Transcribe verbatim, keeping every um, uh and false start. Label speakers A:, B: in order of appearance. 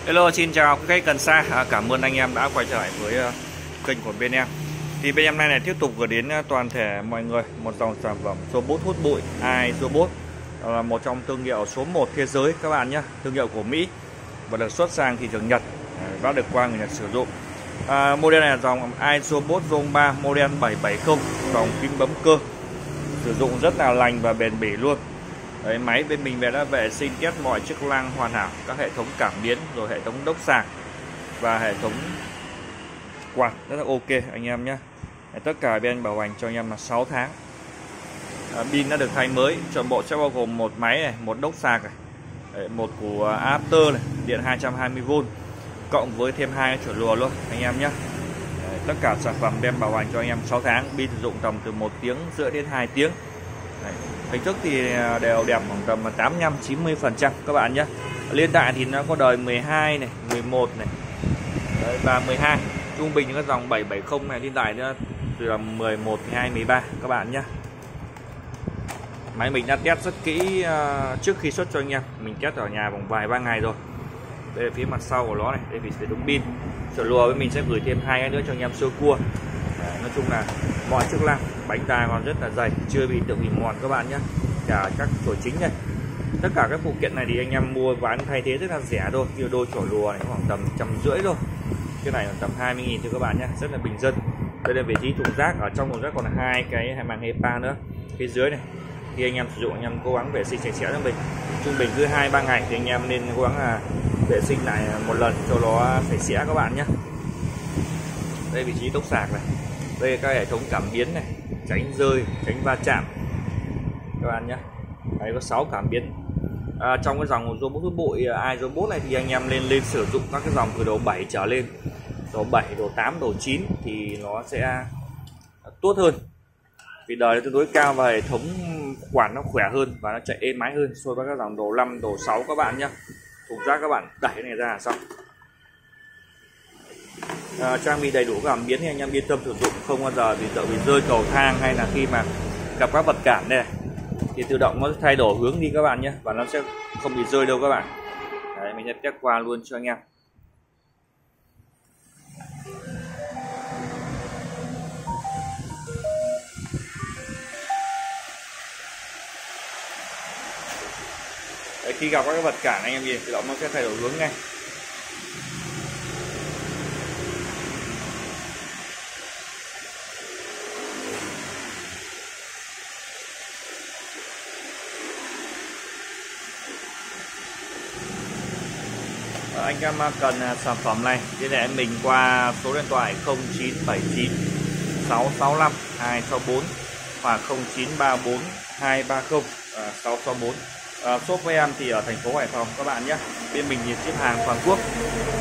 A: Hello, xin chào quý khách gần xa. À, cảm ơn anh em đã quay trở lại với uh, kênh của bên em. Thì bên em nay này tiếp tục gửi đến uh, toàn thể mọi người một dòng sản phẩm robot hút bụi iRobot, là một trong thương hiệu số một thế giới các bạn nhé, thương hiệu của Mỹ và được xuất sang thị trường Nhật, đã được qua người Nhật sử dụng. À, model này là dòng iRobot Zone ba model bảy bảy không, dòng kim bấm cơ, sử dụng rất là lành và bền bỉ luôn. Đấy, máy bên mình về đã vệ sinh test mọi chức năng hoàn hảo, các hệ thống cảm biến, rồi hệ thống đốc sạc và hệ thống quạt rất là ok anh em nhé. Tất cả bên bảo hành cho anh em là sáu tháng. À, pin đã được thay mới, toàn bộ sẽ bao gồm một máy này, một đốc sạc này, đấy, một củ adapter này, điện hai trăm hai mươi vôn, cộng với thêm hai chuột lùa luôn anh em nhé. Đấy, tất cả sản phẩm đem bảo hành cho anh em sáu tháng, pin sử dụng tầm từ một tiếng rưỡi đến hai tiếng. Đấy, hình thức thì đều đẹp khoảng tầm tám mươi lăm đến chín mươi phần trăm các bạn nhé. Liên đại thì nó có đời mười hai này, mười một này, đấy, và mười hai. Trung bình các dòng bảy bảy không này liên đại nữa từ là mười một, mười hai, mười ba các bạn nhé. Máy mình đã test rất kỹ uh, trước khi xuất cho anh em. Mình test ở nhà vòng vài ba ngày rồi. Đây là phía mặt sau của nó này, đây vì sẽ đúng pin. Sửa lùa với mình sẽ gửi thêm hai cái nữa cho anh em sơ cua. Đấy, nói chung là mọi chức năng, bánh tai còn rất là dày, chưa bị tự bị mòn các bạn nhé. Cả các chổi chính này, tất cả các phụ kiện này thì anh em mua bán thay thế rất là rẻ thôi. Như đôi chổi lùa này khoảng tầm trăm rưỡi thôi, cái này là tầm hai mươi nghìn thôi các bạn nhé, rất là bình dân. Đây là vị trí thùng rác, ở trong thùng rác còn hai cái màng HEPA nữa phía dưới này. Khi anh em sử dụng anh em cố gắng vệ sinh sạch sẽ cho mình, trung bình cứ hai ba ngày thì anh em nên cố gắng là vệ sinh lại một lần cho nó sạch sẽ các bạn nhé. Đây vị trí đốc sạc này, đây các hệ thống cảm biến này, tránh rơi, tránh va chạm các bạn nhé. Đây có sáu cảm biến. À, trong cái dòng robot hút bụi iRobot này thì anh em nên lên sử dụng các cái dòng từ độ bảy trở lên, độ bảy, độ tám, độ chín thì nó sẽ tốt hơn, vì đời nó tương đối cao và hệ thống quản nó khỏe hơn và nó chạy êm máy hơn so với các dòng độ năm, độ sáu các bạn nhé. Thùng rác các bạn đẩy này ra là xong. À, trang bị đầy đủ cảm biến thì anh em yên tâm sử dụng, không bao giờ bị sợ bị rơi cầu thang hay là khi mà gặp các vật cản này thì tự động nó thay đổi hướng đi các bạn nhé, và nó sẽ không bị rơi đâu các bạn. Đấy, mình sẽ test qua luôn cho anh em. Đấy, khi gặp các vật cản anh em nhìn tự động nó sẽ thay đổi hướng ngay. Anh em cần sản phẩm này liên hệ mình qua số điện thoại không chín bảy chín sáu sáu năm hai sáu bốn hoặc không chín ba bốn hai ba không sáu sáu bốn. À, shop với em thì ở thành phố Hải Phòng các bạn nhé. Bên mình thì ship hàng toàn quốc.